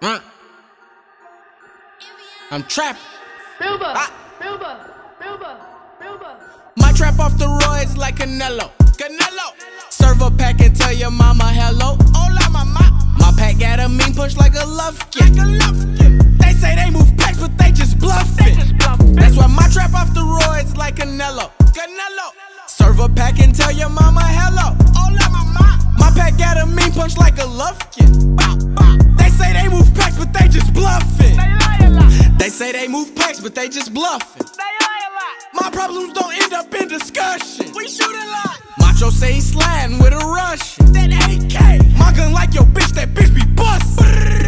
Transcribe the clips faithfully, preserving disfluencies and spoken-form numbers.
Uh. I'm trapping. Bilba, Ah. Bilba, Bilba, Bilba. My trap off the roids like Canelo. Canelo. Serve a pack and tell your mama hello. Hola, mama. My pack got a mean push like a Lufkin. Like a Lufkin. They say they move packs, but they just bluffing. Just bluffing. That's why my trap off the roids like Canelo. Canelo. Serve a pack and tell your mama hello. Hola, mama. My pack got a mean punch like a Lufkin. Bow, bow. They say they move packs, but they just bluffing. They lie a lot. They say they move packs, but they just bluffing. They lie a lot. My problems don't end up in discussion. We shoot a lot. Macho say he sliding with a Russian. That A K. My gun like your bitch, that bitch be bustin'.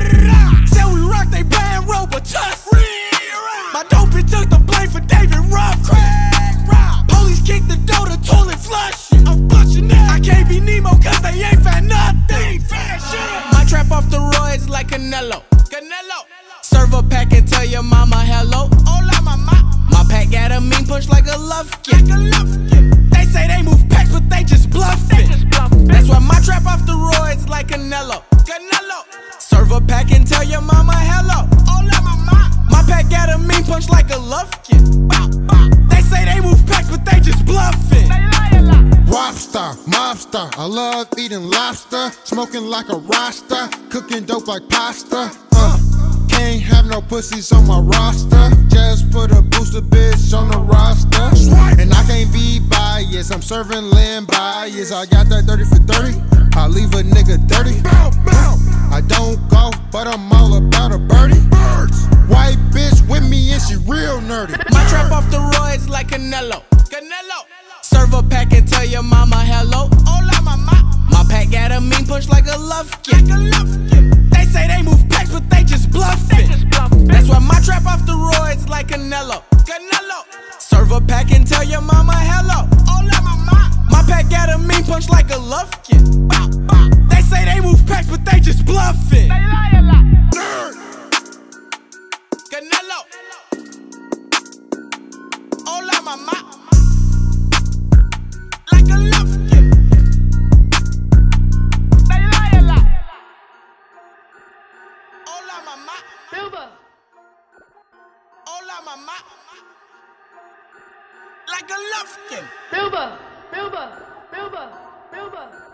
Say we rock, they buying Robitussin. My dope bitch took the blame for David Ruffin. Police kicked the door, the toilet flushing. I'm flushing that. I can't be Nemo cause they ain't found nothing. My trap off the roids like Canelo. Canelo. Serve a pack and tell your mama hello. Hola, mama. My pack got a mean push like a Lufkin. Like a Lufkin. They say they move packs, but they just bluffing. They just bluffing. That's why my trap off the roids like Canelo. Canelo. Serve a pack and tell your mama hello. Hola, mama. My pack got a mean punch like a Lufkin. Bow, bow. They say they move packs, but they just bluffing. They lie a lot. Rockstar, mobster, I love eating lobster, smoking like a rasta, cooking dope like pasta. Uh, can't have no pussies on my roster. Just put a booster bitch on the roster. And I can't be biased, I'm serving land bias. I got that thirty for thirty, I leave a nigga dirty. I don't golf, but I'm all about a birdie. White bitch with me and she real nerdy. My trap off the roids like Canelo. Canelo. Serve a pack and tell your mama hello. Hola, mama. My pack got a mean push like a Lufkin. Like a Lufkin. They say they move packs, but they just bluffing. They just bluffing. That's why my trap off the roids like Canelo. Canelo. Serve a pack and tell your mama hello. Hola, mama. My pack got a mean punch like a Lufkin. Bow, bow. They say they move packs, but they just bluffing. They lie a lot. Canelo. Hola, mama. Like a Lufkin. They lie a lot. Hola, mama. Bilba, Hola, mama. Like a Lufkin. Bilba, Bilba, Bilba, Bilba.